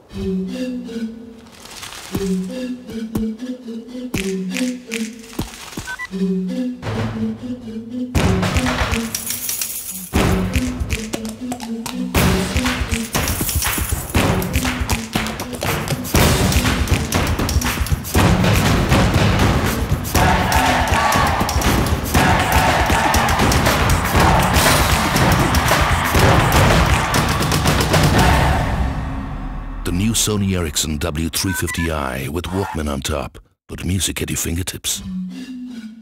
The new Sony Ericsson W350i with Walkman on top. Put music at your fingertips.